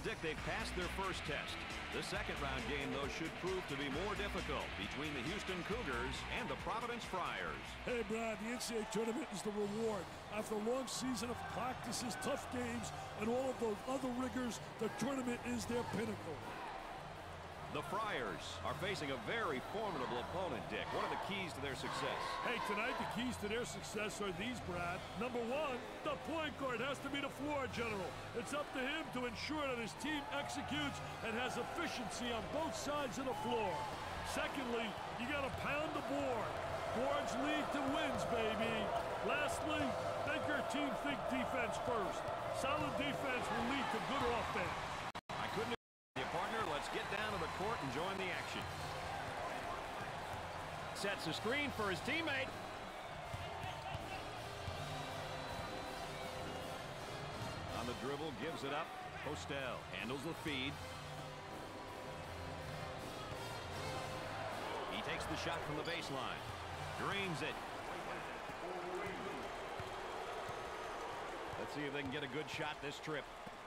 Dick, they've passed their first test. The second-round game, though, should prove to be more difficult between the Houston Cougars and the Providence Friars. Hey, Brad, the NCAA tournament is the reward. After a long season of practices, tough games, and all of those other rigors, the tournament is their pinnacle. The Friars are facing a very formidable opponent, Dick. What are the keys to their success? Hey, tonight the keys to their success are these, Brad. Number one, the point guard has to be the floor general. It's up to him to ensure that his team executes and has efficiency on both sides of the floor. Secondly, you got to pound the board. Boards lead to wins, baby. Lastly, make your team think defense first. Solid defense will lead to good offense. I couldn't agree with you, partner. Let's get down to the court and join the action. Sets a screen for his teammate. On the dribble, gives it up. Postel handles the feed. He takes the shot from the baseline. Drains it. Let's see if they can get a good shot this trip.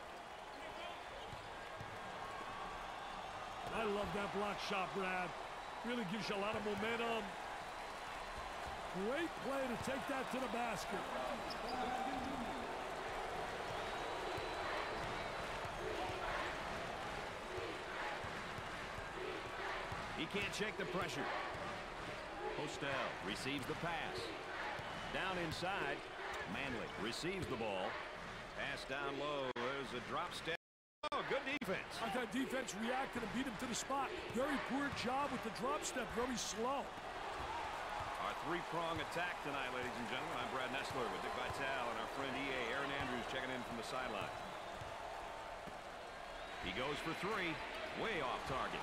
I love that block shot, Brad. Really gives you a lot of momentum. Great play to take that to the basket. He can't shake the pressure. Postel receives the pass. Down inside, Manley receives the ball. Pass down low. There's a drop step. Oh, good defense. I thought defense reacted and beat him to the spot. Very poor job with the drop step. Very slow. Our three-prong attack tonight, ladies and gentlemen. I'm Brad Nessler with Dick Vitale and our friend EA Aaron Andrews checking in from the sideline. He goes for three. Way off target.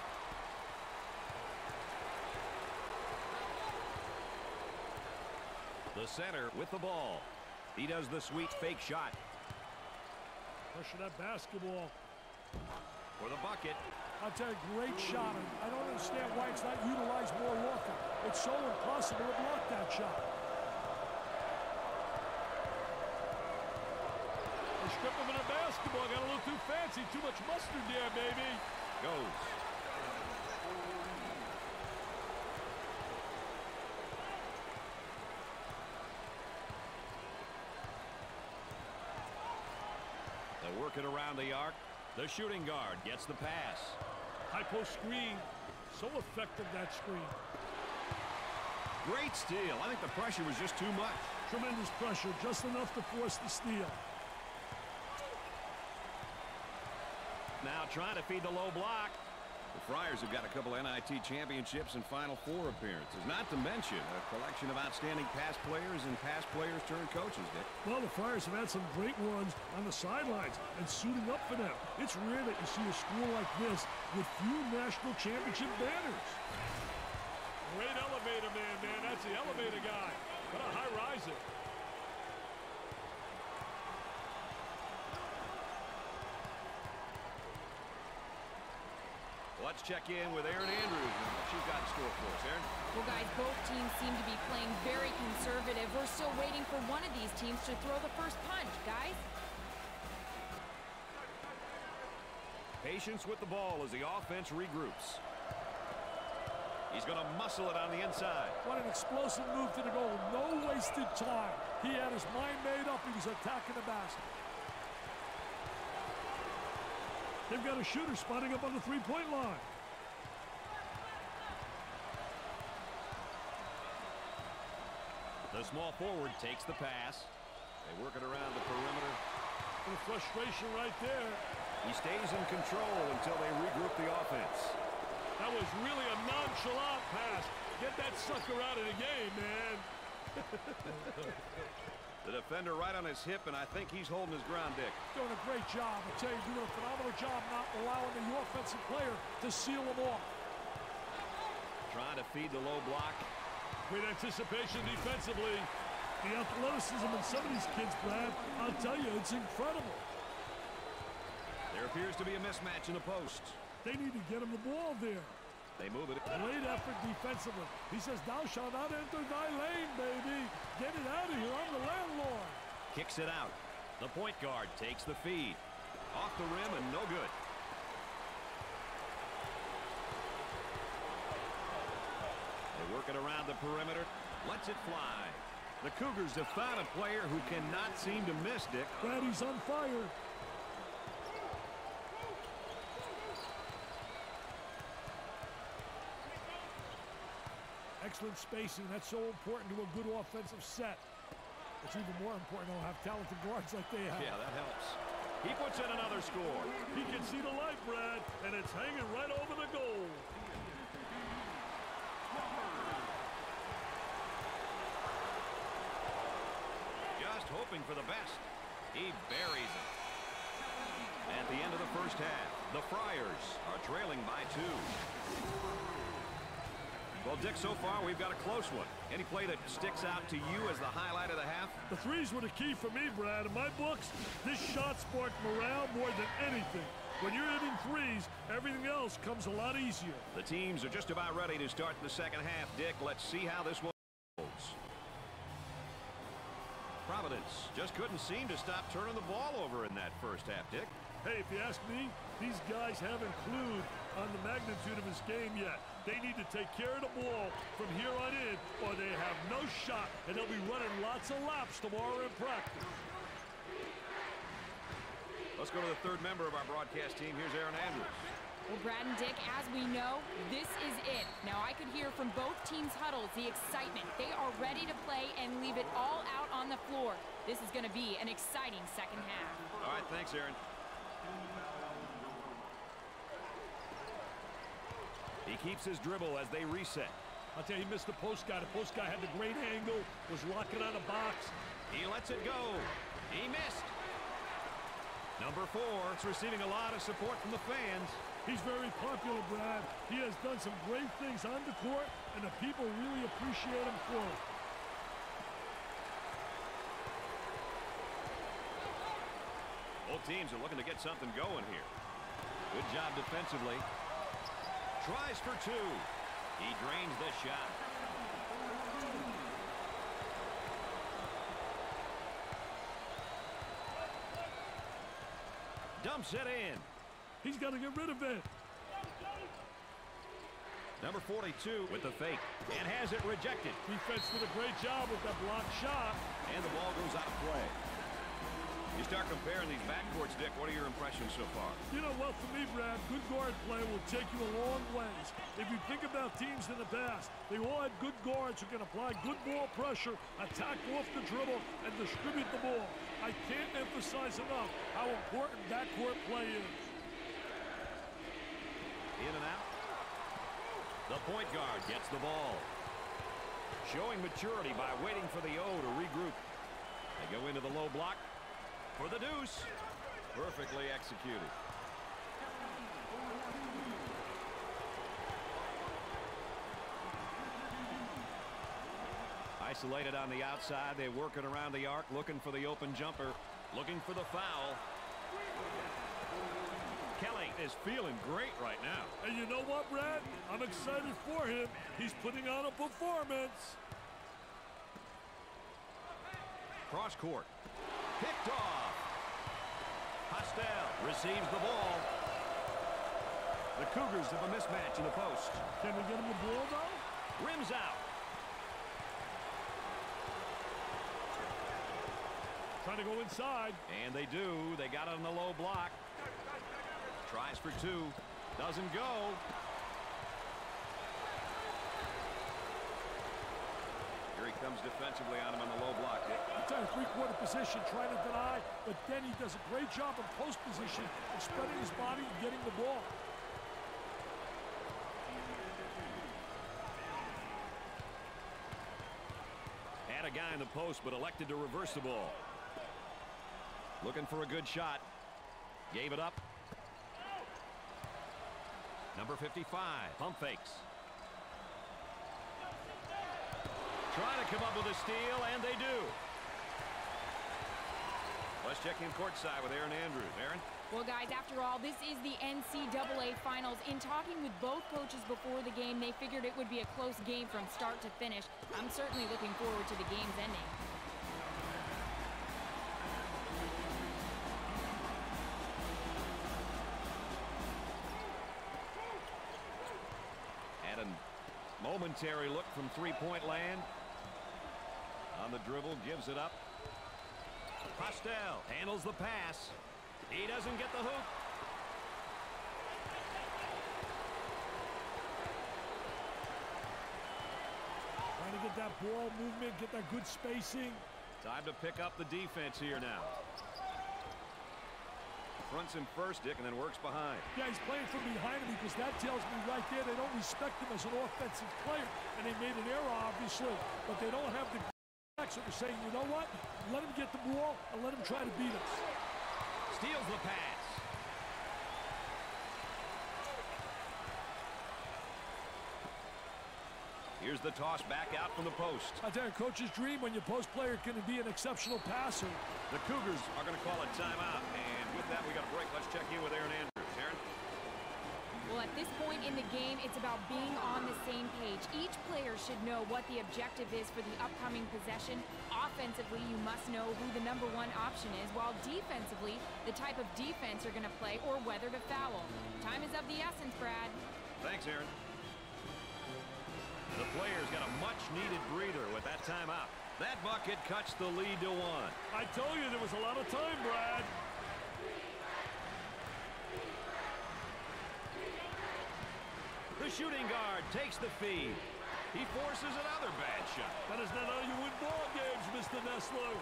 The center with the ball. He does the sweet fake shot. Pressure that basketball. For the bucket. I'll tell you, great shot. I don't understand why it's not utilized more often. It's so impossible to block that shot. They strip him of the basketball. Got a little too fancy. Too much mustard there, baby. Goes. Work it around the arc. The shooting guard gets the pass. High post screen. So effective, that screen. Great steal. I think the pressure was just too much. Tremendous pressure. Just enough to force the steal. Now trying to feed the low block. The Friars have got a couple NIT championships and Final Four appearances, not to mention a collection of outstanding past players and past players turned coaches, Dick. Well, the Friars have had some great runs on the sidelines and suiting up for them. It's rare that you see a school like this with few national championship banners. Great elevator man. That's the elevator guy. What a high riser. Let's check in with Aaron Andrews and what you've got in store for us, Aaron. Well, guys, both teams seem to be playing very conservative. We're still waiting for one of these teams to throw the first punch, guys. Patience with the ball as the offense regroups. He's going to muscle it on the inside. What an explosive move to the goal. No wasted time. He had his mind made up. He was attacking the basket. They've got a shooter spotting up on the three-point line. The small forward takes the pass. They work it around the perimeter. The frustration right there. He stays in control until they regroup the offense. That was really a nonchalant pass. Get that sucker out of the game, man. The defender right on his hip, and I think he's holding his ground, Dick. Doing a great job. I tell you, doing a phenomenal job not allowing the offensive player to seal him off. Trying to feed the low block. Great anticipation defensively. The athleticism in some of these kids, Brad, I'll tell you, it's incredible. There appears to be a mismatch in the post. They need to get him the ball there. They move it. Great effort defensively. He says, thou shalt not enter thy lane, baby. Get it out of here. I'm the landlord. Kicks it out. The point guard takes the feed. Off the rim and no good. They work it around the perimeter. Lets it fly. The Cougars have found a player who cannot seem to miss, Dick. Brady's on fire. Excellent spacing. That's so important to a good offensive set. It's even more important to have talented guards like they have. Yeah, that helps. He puts in another score. He can see the light, Brad, and it's hanging right over the goal. Just hoping for the best. He buries it. At the end of the first half, the Friars are trailing by 2. Well, Dick, so far we've got a close one. Any play that sticks out to you as the highlight of the half? The threes were the key for me, Brad. In my books, this shot sparked morale more than anything. When you're hitting threes, everything else comes a lot easier. The teams are just about ready to start the second half, Dick. Let's see how this one goes. Providence just couldn't seem to stop turning the ball over in that first half, Dick. Hey, if you ask me, these guys haven't clued on the magnitude of his game yet. They need to take care of the ball from here on in, or they have no shot, and they'll be running lots of laps tomorrow in practice. Let's go to the third member of our broadcast team. Here's Aaron Andrews. Well, Brad and Dick, as we know, this is it. Now, I could hear from both teams' huddles the excitement. They are ready to play and leave it all out on the floor. This is going to be an exciting second half. All right, thanks, Aaron. He keeps his dribble as they reset. I'll tell you, he missed the post guy. The post guy had the great angle, was locking on the box. He lets it go. He missed. Number 4 is receiving a lot of support from the fans. He's very popular, Brad. He has done some great things on the court, and the people really appreciate him for it. Both teams are looking to get something going here. Good job defensively. Tries for 2. He drains the shot. Dumps it in. He's got to get rid of it. Number 42 with the fake and has it rejected. Defense did a great job with that blocked shot. And the ball goes out of play. You start comparing these backcourts, Dick. What are your impressions so far? You know, well, for me, Brad, good guard play will take you a long ways. If you think about teams in the past, they all had good guards who can apply good ball pressure, attack off the dribble, and distribute the ball. I can't emphasize enough how important backcourt play is. In and out. The point guard gets the ball. Showing maturity by waiting for the O to regroup. They go into the low block. For the deuce. Perfectly executed. Isolated on the outside. They're working around the arc, looking for the open jumper. Looking for the foul. Kelly is feeling great right now. And you know what, Brad? I'm excited for him. He's putting on a performance. Cross court. Picked off. Hostel receives the ball. The Cougars have a mismatch in the post. Can we get him the ball, though? Rims out. Trying to go inside. And they do. They got it on the low block. Tries for 2. Doesn't go. Here he comes defensively on him on the low block. I'm trying to three-quarter position, trying to deny, but then he does a great job in post position and spreading his body and getting the ball. Had a guy in the post, but elected to reverse the ball. Looking for a good shot. Gave it up. Number 55, pump fakes. Trying to come up with a steal, and they do. Let's check in courtside with Aaron Andrews. Aaron? Well, guys, after all, this is the NCAA Finals. In talking with both coaches before the game, they figured it would be a close game from start to finish. I'm certainly looking forward to the game's ending. Momentary look from three-point land. On the dribble, gives it up. Postel handles the pass. He doesn't get the hoop. Trying to get that ball movement, get that good spacing. Time to pick up the defense here now. Fronts him first, Dick, and then works behind. Yeah, he's playing from behind him because that tells me right there they don't respect him as an offensive player. And they made an error, obviously, but they don't have the backs that are saying, you know what? Let him get the ball and let him try to beat us. Steals the pass. Here's the toss back out from the post. I tell you, coach's dream when your post player can be an exceptional passer. The Cougars are going to call a timeout. And with that, we got a break. Let's check in with Aaron Andrews. Aaron? Well, at this point in the game, it's about being on the same page. Each player should know what the objective is for the upcoming possession. Offensively, you must know who the #1 option is, while defensively, the type of defense you're going to play or whether to foul. Time is of the essence, Brad. Thanks, Aaron. The players got a much-needed breather with that timeout. That bucket cuts the lead to 1. I told you there was a lot of time, Brad. The shooting guard takes the feed. He forces another bad shot. That is not how you win ball games, Mr. Nessler.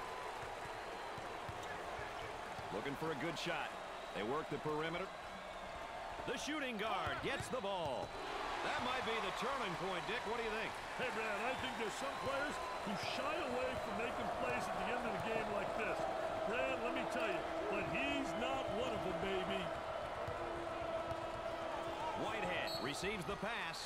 Looking for a good shot. They work the perimeter. The shooting guard gets the ball. That might be the turning point, Dick. What do you think? Hey, Brad, I think there's some players who shy away from making plays at the end of the game like this. Brad, let me tell you, but he's not one of them, baby. Whitehead receives the pass.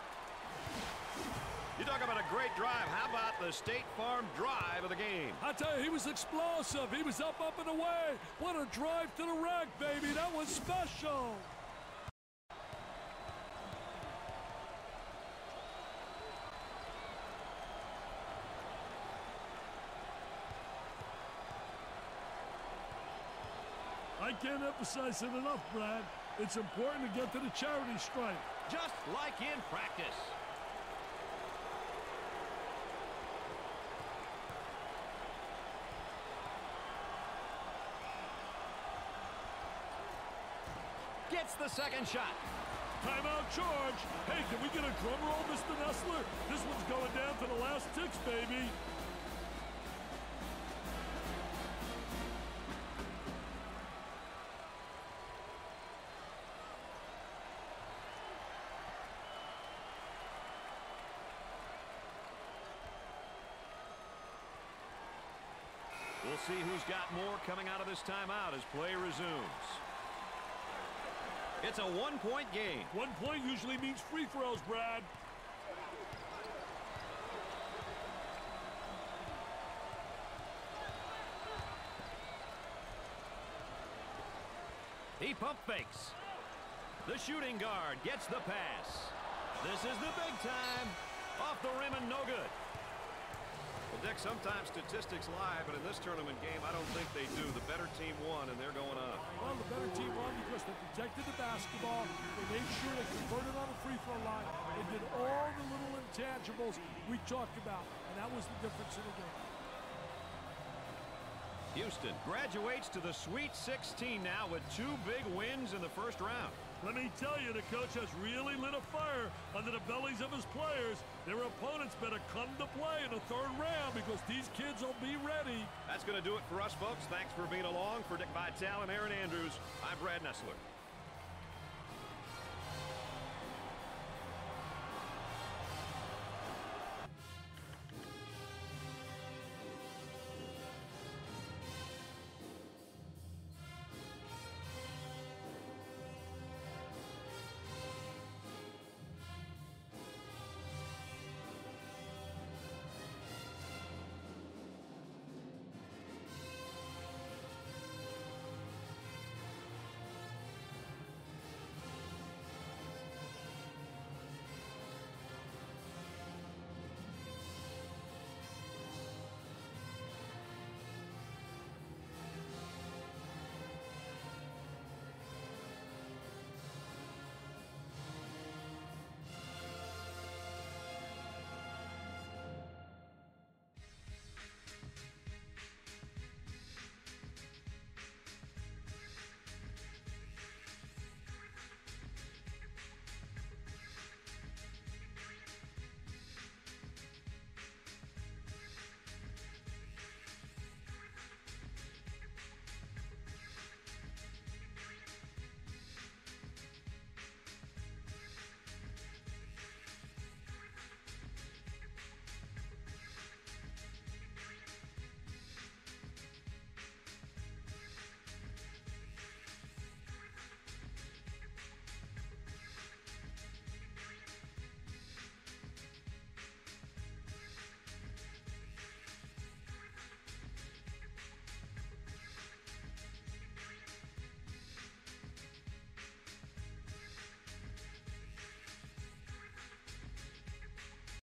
You talk about a great drive. How about the State Farm drive of the game? I tell you, he was explosive. He was up and away. What a drive to the rack, baby. That was special. I can't emphasize it enough, Brad. It's important to get to the charity stripe. Just like in practice. Gets the second shot. Timeout charge. Hey, can we get a drum roll, Mr. Nessler? This one's going down to the last ticks, baby. We'll see who's got more coming out of this timeout as play resumes. It's a one-point game. 1 point usually means free throws, Brad. He pump fakes. The shooting guard gets the pass. This is the big time. Off the rim and no good. Well, Dick, sometimes statistics lie, but in this tournament game, I don't think they do. The better team won, and they're going on. Well, the better team won because they protected the basketball. They made sure they converted on the free throw line. They did all the little intangibles we talked about, and that was the difference in the game. Houston graduates to the Sweet 16 now with 2 big wins in the first round. Let me tell you, the coach has really lit a fire under the bellies of his players. Their opponents better come to play in the 3rd round because these kids will be ready. That's going to do it for us, folks. Thanks for being along. For Dick Vitale and Aaron Andrews, I'm Brad Nessler.